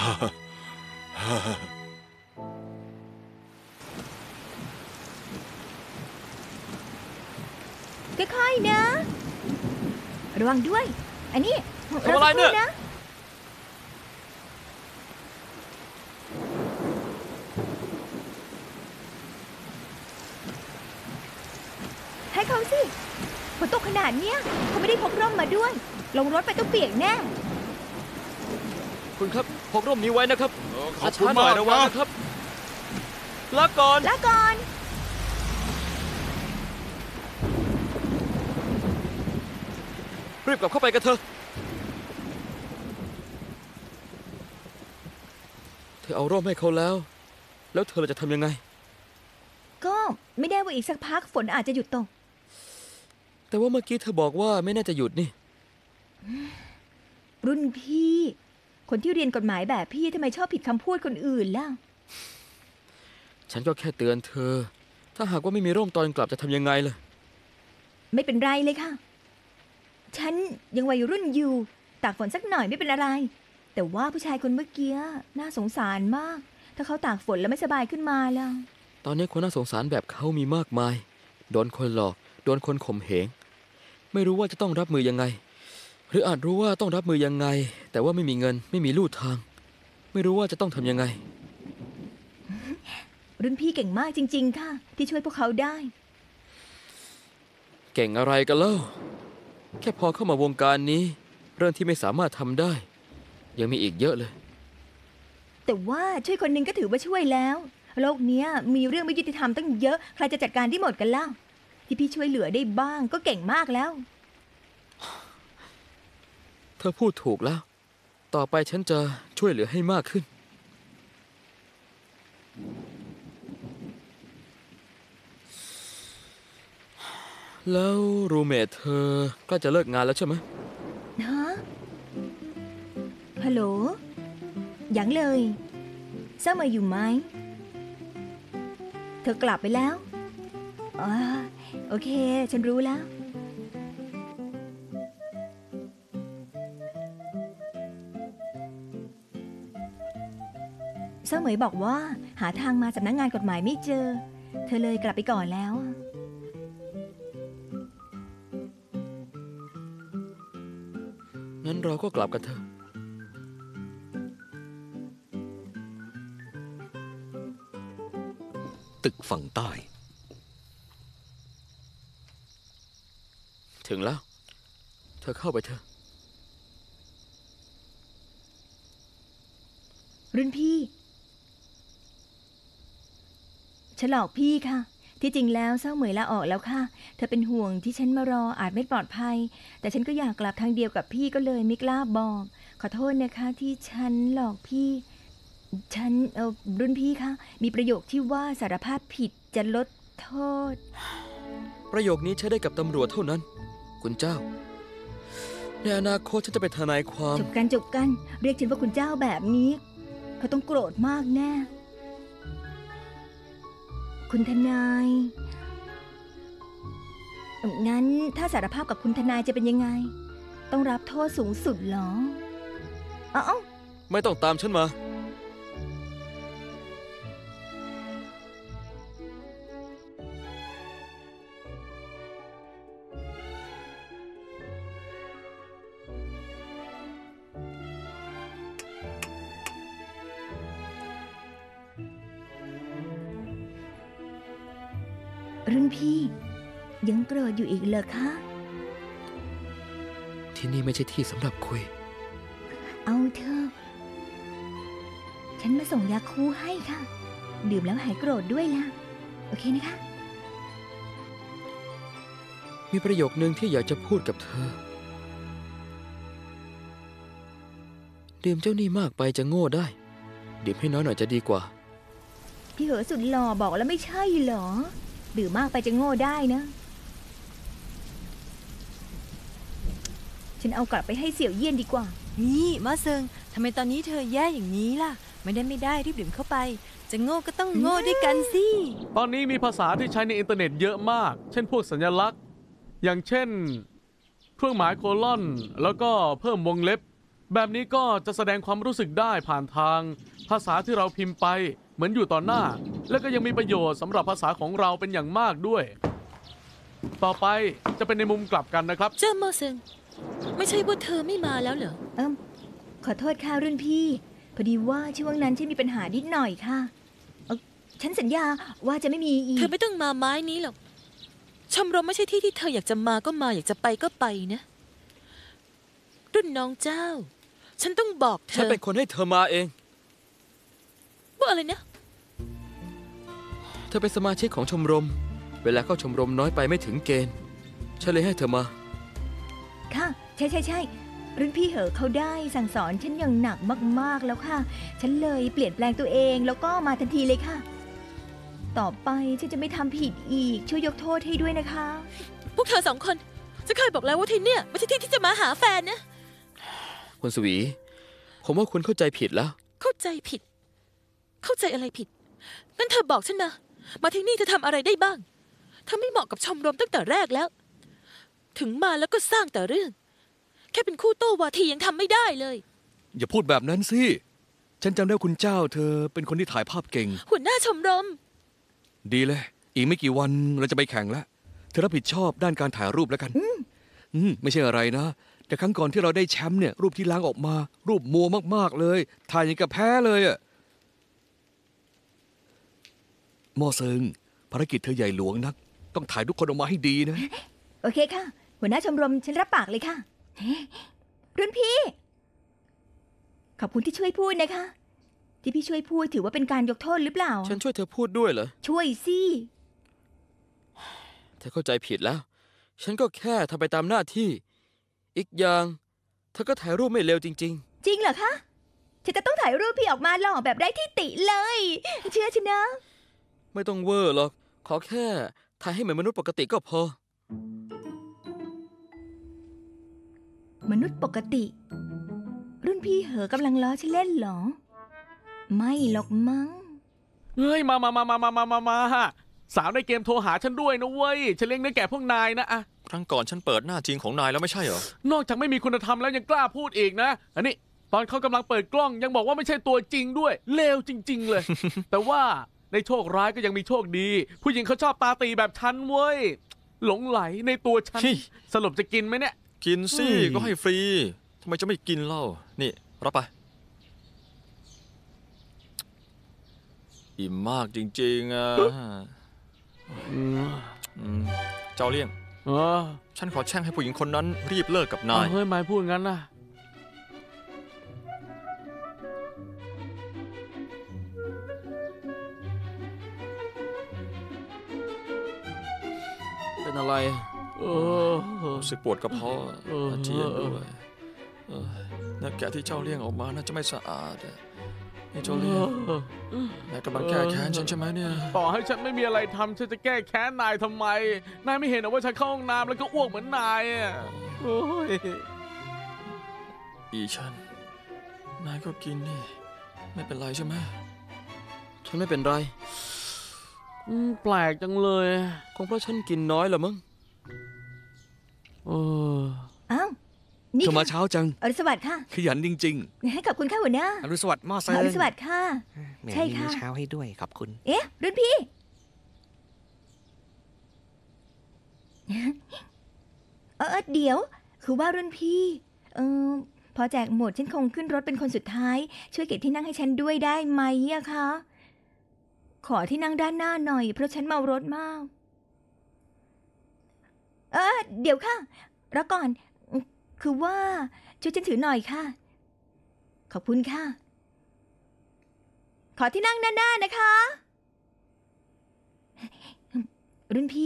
ค่อยๆนะ ระวังด้วย อันนี้
ทำอะไรเนี่ย
สักครู่นะให้เขาสิฝนตกขนาดเนี้ยเขาไม่ได้พกร่มมาด้วย ลงรถไปต้องเปียกแน่
คุณครับพกร่มนี้ไว้นะครับ
เออขอบคุณ
ช้าๆหน่อย
มาก
ระวัง
นะ
นะครับลาก่อน
ลาก่อน
รีบกลับเข้าไปกันเถอะ เธอเอาร่มให้เขาแล้ว แล้วเธอจะทำยังไง
ก็ไม่ได้ว่าอีกสักพักฝนอาจจะหยุดตก
แต่ว่าเมื่อกี้เธอบอกว่าไม่น่าจะหยุดนี่
รุ่นพี่ คนที่เรียนกฎหมายแบบพี่ทำไมชอบผิดคำพูดคนอื่นล่ะ
ฉันก็แค่เตือนเธอ ถ้าหากว่าไม่มีร่มตอนกลับจะทำยังไงล่ะ
ไม่เป็นไรเลยค่ะ ฉันยังวัยรุ่นอยู่ ตากฝนสักหน่อยไม่เป็นอะไร แต่ว่าผู้ชายคนเมื่อกี้น่าสงสารมาก ถ้าเขาตากฝนแล้วไม่สบายขึ้นมาล่ะ
ตอนนี้คนน่าสงสารแบบเขามีมากมาย โดนคนหลอก โดนคนข่มเหง ไม่รู้ว่าจะต้องรับมือยังไง หรืออาจรู้ว่าต้องรับมือยังไง แต่ว่าไม่มีเงินไม่มีลู่ทาง ไม่รู้ว่าจะต้องทำยังไง
รุ่นพี่เก่งมากจริง ๆ ค่ะ ที่ช่วยพวกเขาได้
เก่งอะไรกันเล่าแค่พอเข้ามาวงการนี้ เรื่องที่ไม่สามารถทำได้ ยังมีอีกเยอะเลย
แต่ว่าช่วยคนหนึ่งก็ถือว่าช่วยแล้วโลกเนี้ยมีเรื่องไม่ยุติธรรมตั้งเยอะใครจะจัดการที่หมดกันเล่าที่พี่ช่วยเหลือได้บ้างก็เก่งมากแล้ว
เธอพูดถูกแล้ว ต่อไปฉันจะช่วยเหลือให้มากขึ้น แล้วรูเมทเธอก็จะเลิกงานแล้วใช่ไหม
ฮะ ฮัลโหล ยังเลยเศร้ามาอยู่ไหม เธอกลับไปแล้วอ๋อโอเค ฉันรู้แล้วเศร้าเหมยบอกว่าหาทางมาสำนักงานกฎหมายไม่เจอ เธอเลยกลับไปก่อนแล้ว
งั้นเราก็กลับกันเถอะ
ตึกฝั่งใต้
ถึงแล้ว เธอเข้าไปเถอะ
รุ่นพี่ฉันหลอกพี่ค่ะ ที่จริงแล้วเศร้าเหมยลาออกแล้วค่ะเธอเป็นห่วงที่ฉันมารออาจไม่ปลอดภัยแต่ฉันก็อยากกลับทางเดียวกับพี่ก็เลยไม่กล้าบอกขอโทษนะคะที่ฉันหลอกพี่ฉันเออรุ่นพี่คะมีประโยคที่ว่าสารภาพผิดจะลดโทษ
ประโยคนี้ใช้ได้กับตำรวจเท่านั้น คุณเจ้า ในอนาคตฉันจะเป็นทนายความ
จบกันจบกันเรียกฉันว่าคุณเจ้าแบบนี้เขาต้องโกรธมากแน่คุณทนายงั้นถ้าสารภาพกับคุณทนายจะเป็นยังไงต้องรับโทษสูงสุดเหรอเอ้า
ไม่ต้องตามฉันมา
รุ่นพี่ยังโกรธอยู่อีกเหรอคะ
ที่นี่ไม่ใช่ที่สำหรับคุย
เอาเถอะฉันมาส่งยาคูให้ค่ะ ดื่มแล้วหายโกรธด้วยล่ะโอเคนะคะ
มีประโยคนึงที่อยากจะพูดกับเธอ ดื่มเจ้านี่มากไปจะโง่ได้ ดื่มให้น้อยหน่อยจะดีกว่า
พี่เหอสุดหล่อบอกแล้วไม่ใช่เหรอดื่มมากไปจะโง่ได้นะฉันเอากลับไปให้เสี่ยวเยี่ยนดีกว่า
นี่มาเซิงทำไมตอนนี้เธอแย่อย่างนี้ล่ะไม่ได้ไม่ได้รีบดื่มเข้าไปจะโง่ก็ต้องโง่ด้วยกันสิ
ตอนนี้มีภาษาที่ใช้ในอินเทอร์เน็ตเยอะมาก เช่นพวกสัญลักษณ์ อย่างเช่นเครื่องหมายโคลอน แล้วก็เพิ่มวงเล็บ แบบนี้ก็จะแสดงความรู้สึกได้ผ่านทางภาษาที่เราพิมพ์ไปเหมือนอยู่ต่อหน้า แล้วก็ยังมีประโยชน์สำหรับภาษาของเราเป็นอย่างมากด้วย ต่อไปจะเป็นในมุมกลับกันนะครับ
เจ้าโมเซงไม่ใช่ว่าเธอไม่มาแล้วเหรอ
เอิมขอโทษค่ะรุ่นพี่พอดีว่าช่วงนั้นฉันมีปัญหานิดหน่อยค่ะเอ่อฉันสัญญาว่าจะไม่มีอีก
เธอไม่ต้องมาไม้นี้หรอกชมรมไม่ใช่ที่ที่เธออยากจะมาก็มาอยากจะไปก็ไปนะรุ่นน้องเจ้า ฉันต้องบอกเธ
ฉัน
อ
เป็นคนให้เธอมาเอง
ว่าอะไรนะ
เธอเป็นสมาชิกของชมรม เวลาเข้าชมรมน้อยไปไม่ถึงเกณฑ์ ฉันเลยให้เธอมา
ค่ะใช่ใช่ใช่รุ่นพี่เหอเขาได้สั่งสอนฉันอย่างหนักมากๆแล้วค่ะ ฉันเลยเปลี่ยนแปลงตัวเองแล้วก็มาทันทีเลยค่ะ ต่อไปฉันจะไม่ทำผิดอีกช่วยยกโทษให้ด้วยนะคะ
พวกเธอสองคนฉันเคยบอกแล้วว่าที่เนี่ยไม่ใช่ที่ที่จะมาหาแฟนนะ
คุณสวี ผมว่าคุณเข้าใจผิดแล้ว
เข้าใจผิด เข้าใจอะไรผิดงั้นเธอบอกฉันนะมาที่นี่เธอทำอะไรได้บ้างเธอไม่เหมาะกับชมรมตั้งแต่แรกแล้ว ถึงมาแล้วก็สร้างแต่เรื่อง แค่เป็นคู่โต้วาทียังทำไม่ได้เลย
อย่าพูดแบบนั้นสิ ฉันจำได้คุณเจ้าเธอเป็นคนที่ถ่ายภาพเก่ง
หัวหน้าชมรม
ดีเลย อีกไม่กี่วันเราจะไปแข่งแล้ว เธอรับผิดชอบด้านการถ่ายรูปแล้วกัน อืมไม่ใช่อะไรนะ แต่ครั้งก่อนที่เราได้แชมป์เนี่ย รูปที่ล้างออกมา รูปมัวมากๆเลย ถ่ายอย่างกับแพ้เลยอะมอเซิงภารกิจเธอใหญ่หลวงนัก ต้องถ่ายทุกคนออกมาให้ดีนะ
โอเคค่ะหัวหน้าชมรมฉันรับปากเลยค่ะ รุ่นพี่ ขอบคุณที่ช่วยพูดนะคะ ที่พี่ช่วยพูดถือว่าเป็นการยกโทษหรือเปล่า
ฉันช่วยเธอพูดด้วยเหรอ
ช่วยสิ
เธอเข้าใจผิดแล้ว ฉันก็แค่ทำไปตามหน้าที่ อีกอย่างเธอก็ถ่ายรูปไม่เลวจริง
จริงเหรอคะ ฉันจะต้องถ่ายรูปพี่ออกมาหล่อแบบไร้ที่ติเลย เชื่อฉันนะ
ๆ ไม่ต้องเวอร์หรอก ขอแค่ถ่ายให้เหมือนมนุษย์ปกติก็พอ
มนุษย์ปกติ รุ่นพี่เหอกำลังล้อฉันเล่นเหรอ ไม่หรอกมั้ง
เฮ้ยมามามามามามามามาสาวในเกมโทรหาฉันด้วยนะเว้ยฉันเลี้ยงเนื้อแก่พวกนายนะอะ
ครั้งก่อนฉันเปิดหน้าจริงของนายแล้วไม่ใช่เหรอ
นอกจากไม่มีคุณธรรมแล้วยังกล้าพูดอีกนะ อันนี้ตอนเขากำลังเปิดกล้องยังบอกว่าไม่ใช่ตัวจริงด้วยเลวจริง ๆ เลย แต่ว่าในโชคร้ายก็ยังมีโชคดี ผู้หญิงเขาชอบตาตีแบบฉันเว้ยหลงไหลในตัวฉัน
เฮ้ย
สรุปจะกินไหมเนี่ย
กินสิ
เฮ้ย
ก็ให้ฟรีทำไมจะไม่กินเล่า นี่รับไป อิ่มมากจริงๆอ่ะ
อืม
อืมเจ้าเลี่ยง
เออ
ฉันขอแช่งให้ผู้หญิงคนนั้นรีบเลิกกับนาย
เอาเฮ้ยไม่พูดงั้นนะ
เป็นอะไร
เออ
รู้สึกปวดกระเพาะ
เออ
อาเจียนด้วยเออเนื้อแกะที่เจ้าเลี้ยงออกมาน่าจะไม่สะอาดอะนี่เจ้าเลี้ยงนายกำลังแก้แค้นฉันใช่ไหมเนี่ย
ต่อให้ฉันไม่มีอะไรทำฉันจะแก้แค้นนายทำไม นายไม่เห็นเหรอว่าฉันเข้าห้องน้ำแล้วก็อ้วกเหมือนนายอ่ะโอ้ย
อีฉัน นายก็กินนี่ ไม่เป็นไรใช่ไหม
ฉันไม่เป็นไร
อืมแปลกจังเลย
คงเพราะฉันกินน้อยเหรอมั้ง
เออ
อ้าว นี่
เธอมา
ค่ะ
เช้าจัง
อรุณสวัสดิ์ค่ะ
ขยันจริง
ขอบคุณค่ะหัวหน้า
อรุณสวัสดิ์หมอเซิง
อรุณสวัสดิ์ค่ะ
แหม
ใช่
มี
ค่ะ
มื้อเช้าให้ด้วยขอบคุณ
เอ๊ะ รุ่นพี่ เออเดี๋ยว คือว่ารุ่นพี่ เออพอแจกหมดฉันคงขึ้นรถเป็นคนสุดท้าย ช่วยเก็บที่นั่งให้ฉันด้วยได้ไหมอะคะ ขอที่นั่งด้านหน้าหน่อย เพราะฉันเมารถมาก เออเดี๋ยวค่ะรอก่อน คือว่าช่วยฉันถือหน่อยค่ะ ขอบคุณค่ะ ขอที่นั่งด้านหน้านะคะ รุ่นพี่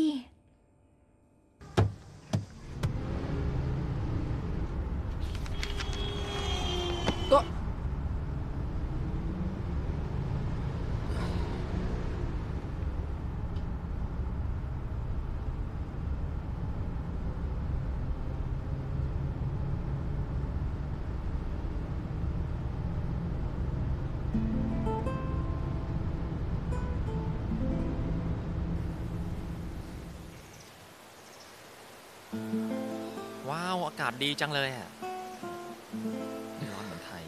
ว้าว อากาศดีจังเลยอ่ะไม่ร้อนเหมือนไทย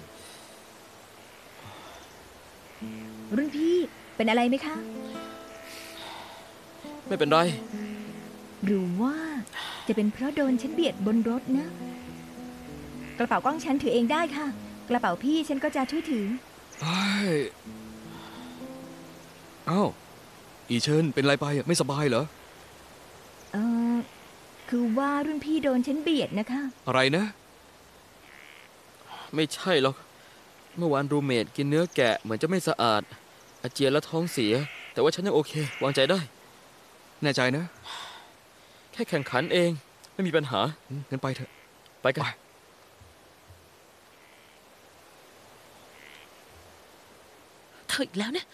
รุ่นพี่เป็นอะไรไหมคะ
ไม่เป็นไร
หรือว่าจะเป็นเพราะโดนฉันเบียดบนรถนะ กระเป๋ากล้องฉันถือเองได้ค่ะ กระเป๋าพี่ฉันก็จะช่วยถือ
ๆเฮ้ยอ้าวอีเชิญเป็นไรไปอะไม่สบายเหรอ
เออคือว่ารุ่นพี่โดนฉันเบียดนะคะ
อะไรนะ
ไม่ใช่หรอก เมื่อวานรูเมทกินเนื้อแกะเหมือนจะไม่สะอาด อาเจียนและท้องเสีย แต่ว่าฉันยังโอเค วางใจได้
แน่ใจนะ
แค่แข่งขันเอง ไม่มีปัญหา
อืมงั้นไปเถอะ
ไปกัน
ไป
เธออีกแล้วนะ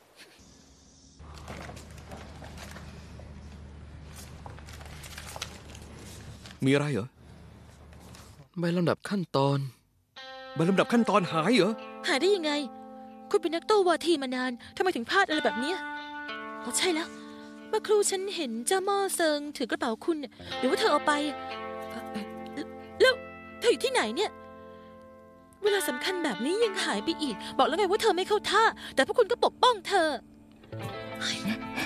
มีอะไรเหรอ
ใบลำดับขั้นตอน
ใบลำดับขั้นตอนหายเหรอ
หายได้ยังไง คุณเป็นนักโต้วาทีมานานทำไมถึงพลาดอะไรแบบเนี้ยอ๋อใช่แล้ว เมื่อครู่ฉันเห็นเจ้าหม้อเซิงถือกระเป๋าคุณเนี่ยหรือว่าเธอเอาไปเอ่อเอ่อแล้วเธออยู่ที่ไหนเนี่ย เวลาสำคัญแบบนี้ยังหายไปอีก บอกแล้วไงว่าเธอไม่เข้าท่า แต่พวกคุณก็ปกป้องเธอเฮ้ย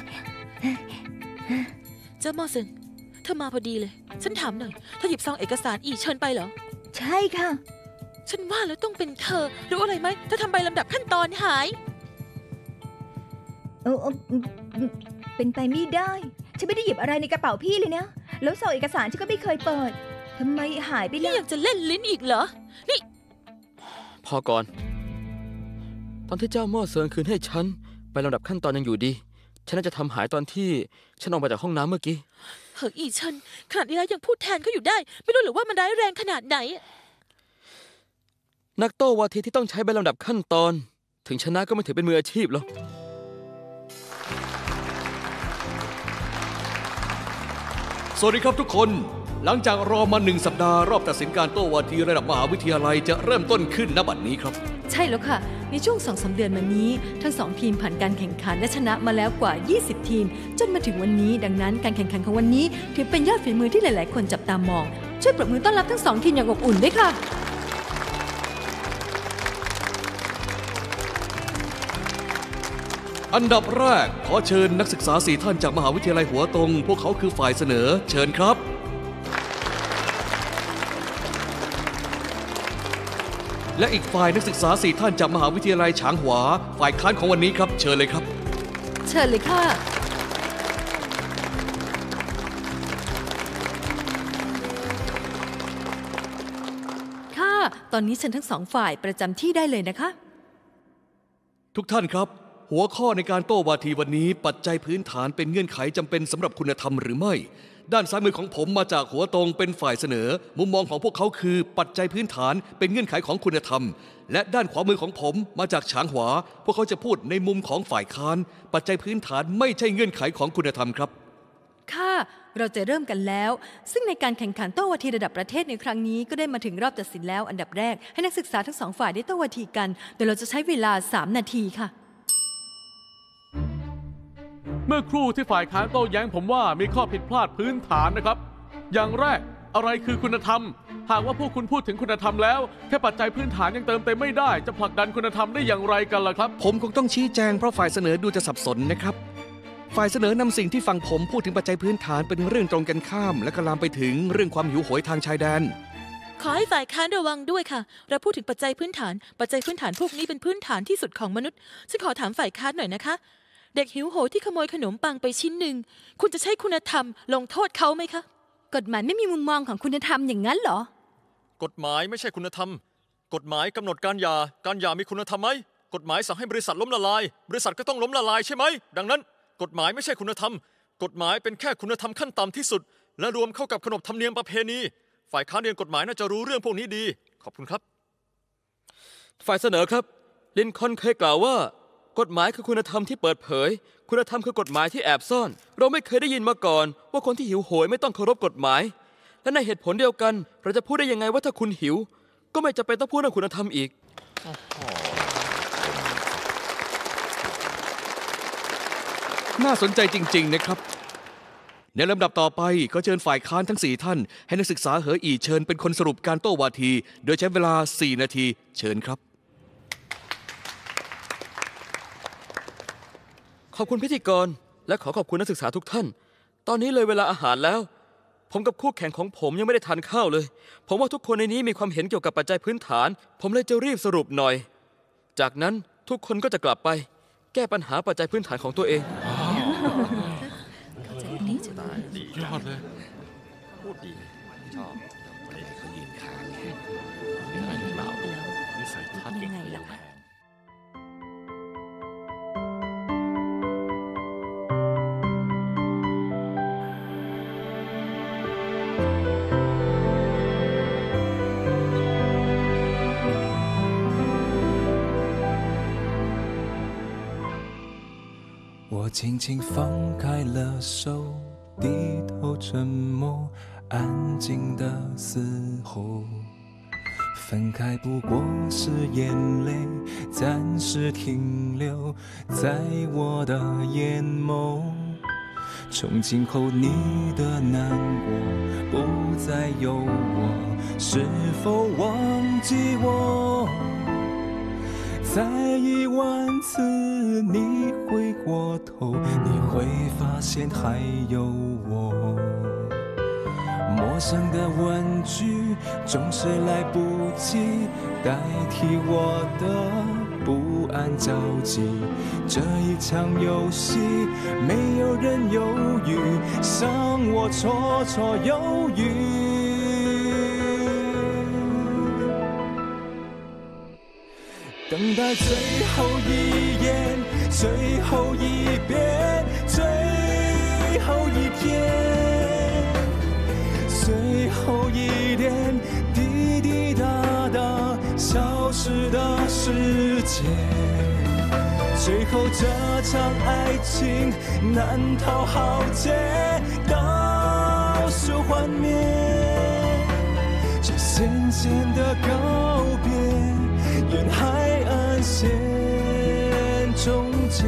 เจ้าหม้อเซิงเธอมาพอดีเลย ฉันถามหน่อยเธอหยิบซองเอกสารอีเชิญไปเหรอ
ใช่ค่ะ
ฉันว่าแล้วต้องเป็นเธอรู้อะไรไหมเธอทำใบลำดับขั้นตอนหาย
เออเออเป็นไปไม่ได้ฉันไม่ได้หยิบอะไรในกระเป๋าพี่เลยนะแล้วซองเอกสารฉันก็ไม่เคยเปิดทำไมหายไป
นี่
ล่ะ
ยังจะเล่นลิ้นอีกเหรอนี่
พอก่อน ตอนที่เจ้าหม้อเซิงคืนให้ฉันไปลำดับขั้นตอนยังอยู่ดีฉันน่าจะทำหายตอนที่ฉันออกมาจากห้องน้ำเมื่อกี้
เหออีเฉินขนาดนี้แล้วยังพูดแทนเขาอยู่ได้ไม่รู้หรือว่ามันร้ายแรงขนาดไหน
นักโต้วาทีที่ต้องใช้ใบลำดับขั้นตอนถึงชนะก็ไม่ถือเป็นมืออาชีพหรอก
สวัสดีครับทุกคนหลังจากรอมาหนึ่งสัปดาห์รอบตัดสินการโต้วาทีระดับมหาวิทยาลัยจะเริ่มต้นขึ้นณบัดนี้ครับ
ใช่แล้วค่ะในช่วง สองถึงสาม เดือนมานี้ทั้งสองทีมผ่านการแข่งขันและชนะมาแล้วกว่ายี่สิบทีมจนมาถึงวันนี้ดังนั้นการแข่งขันของวันนี้ถือเป็นยอดฝีมือที่หลายๆคนจับตามองช่วยปรบมือต้อนรับทั้งสองทีมอย่างอบอุ่นด้วยค่ะ
อันดับแรกขอเชิญนักศึกษาสี่ท่านจากมหาวิทยาลัยหัวตงพวกเขาคือฝ่ายเสนอเชิญครับและอีกฝ่ายนักศึกษาสี่ท่านจากมหาวิทยาลัยฉางหวาฝ่ายค้านของวันนี้ครับเชิญเลยครับ
เชิญเลยค่ะค่ะตอนนี้เชิญทั้งสองฝ่ายประจำที่ได้เลยนะคะ
ทุกท่านครับหัวข้อในการโต้วาทีวันนี้ปัจจัยพื้นฐานเป็นเงื่อนไขจำเป็นสำหรับคุณธรรมหรือไม่ด้านซ้ายมือของผมมาจากหัวตรงเป็นฝ่ายเสนอมุมมองของพวกเขาคือปัจจัยพื้นฐานเป็นเงื่อนไขของคุณธรรมและด้านขวามือของผมมาจากฉางหวาพวกเขาจะพูดในมุมของฝ่ายค้านปัจจัยพื้นฐานไม่ใช่เงื่อนไขของคุณธรรมครับ
ค่ะเราจะเริ่มกันแล้วซึ่งในการแข่งขันโต้วาทีระดับประเทศในครั้งนี้ก็ได้มาถึงรอบตัดสินแล้วอันดับแรกให้นักศึกษาทั้งสองฝ่ายได้โต้วาทีกันโดยเราจะใช้เวลาสามนาทีค่ะ
เมื่อครู่ที่ฝ่ายค้านโต้แย้งผมว่ามีข้อผิดพลาดพื้นฐานนะครับอย่างแรกอะไรคือคุณธรรมหากว่าพวกคุณพูดถึงคุณธรรมแล้วแค่ปัจจัยพื้นฐานยังเติมเต็มไม่ได้จะผลักดันคุณธรรมได้อย่างไรกันล่ะครับ
ผมคงต้องชี้แจงเพราะฝ่ายเสนอดูจะสับสนนะครับฝ่ายเสนอนำสิ่งที่ฝั่งผมพูดถึงปัจจัยพื้นฐานเป็นเรื่องตรงกันข้ามและก็ลามไปถึงเรื่องความหิวโหยทางชายแดน
ขอให้ฝ่ายค้านระวังด้วยค่ะเราพูดถึงปัจจัยพื้นฐานปัจจัยพื้นฐานพวกนี้เป็นพื้นฐานที่สุดของมนุษย์ฉันขอถามฝ่ายค้านหน่อยนะคะเด็กหิวโหยที่ขโมยขนมปังไปชิ้นหนึ่งคุณจะใช้คุณธรรมลงโทษเขาไหมคะ
กฎหมายไม่มีมุมมองของคุณธรรมอย่างนั้นเหรอก
ฎหมายไม่ใช่คุณธรรมกฎหมายกำหนดการหย่าการหย่ามีคุณธรรมไหมกฎหมายสั่งให้บริษัทล้มละลายบริษัทก็ต้องล้มละลายใช่ไหมดังนั้นกฎหมายไม่ใช่คุณธรรมกฎหมายเป็นแค่คุณธรรมขั้นต่ำที่สุดและรวมเข้ากับขนบธรรมเนียมประเพณีฝ่ายค้านเรียนกฎหมายน่าจะรู้เรื่องพวกนี้ดีขอบคุณครับ
ฝ่ายเสนอครับลินคอล์นเคยกล่าวว่ากฎหมายคือคุณธรรมที่เปิดเผยคุณธรรมคือกฎหมายที่แอบซ่อนเราไม่เคยได้ยินมาก่อนว่าคนที่หิวโหยไม่ต้องเคารพกฎหมายและในเหตุผลเดียวกันเราจะพูดได้ยังไงว่าถ้าคุณหิวก็ไม่จำเป็นต้องพูดเรื่องคุณธรรมอีก
น่าสนใจจริงๆนะครับในลำดับต่อไปก็เชิญฝ่ายค้านทั้งสี่ท่านให้นักศึกษาเหออีเชิญเป็นคนสรุปการโต้วาทีโดยใช้เวลาสี่นาทีเชิญครับ
ขอบคุณพิธีกรและขอขอบคุณนักศึกษาทุกท่านตอนนี้เลยเวลาอาหารแล้วผมกับคู่แข่งของผมยังไม่ได้ทานข้าวเลยผมว่าทุกคนในนี้มีความเห็นเกี่ยวกับปัจจัยพื้นฐานผมเลยจะรีบสรุปหน่อยจากนั้นทุกคนก็จะกลับไปแก้ปัญหาปัจจัยพื้นฐานของตัวเอง
ยอดเลย
พูดดีชอบ
เขายืนค้างแค่นิสัยทัดยังไงล่ะ
我轻轻放开了手，低头沉默，安静的嘶吼。分开不过是眼泪暂时停留在我的眼眸，从今后你的难过不再有我，是否忘记我？再一万次你回过头，你会发现还有我。陌生的问句总是来不及代替我的不安着急，这一场游戏没有人犹豫， 让我绰绰有余。等待最后一眼，最后一遍，最后一天，最后一点滴滴答答消失的时间。最后这场爱情难逃浩劫，倒数幻灭，这渐渐的告别，沿海岸线终结。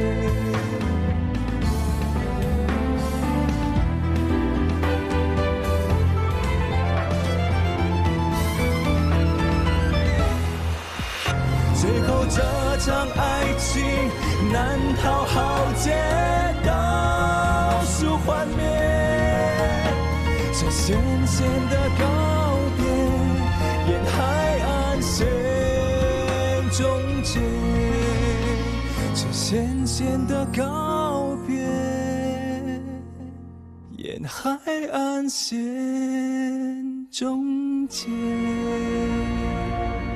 最后这场爱情难逃浩劫，倒数幻灭，这渐渐的告别，沿海岸线终结，这渐渐的告别，沿海岸线终结。